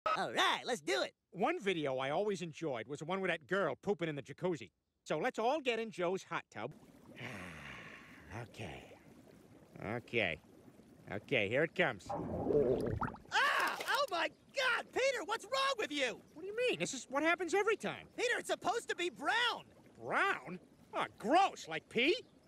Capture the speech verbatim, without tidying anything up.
All right, let's do it. One video I always enjoyed was the one with that girl pooping in the jacuzzi. So let's all get in Joe's hot tub. Okay. Okay. Okay, here it comes. Ah! Oh my God! Peter, what's wrong with you? What do you mean? This is what happens every time. Peter, it's supposed to be brown. Brown? Oh, gross. Like pee?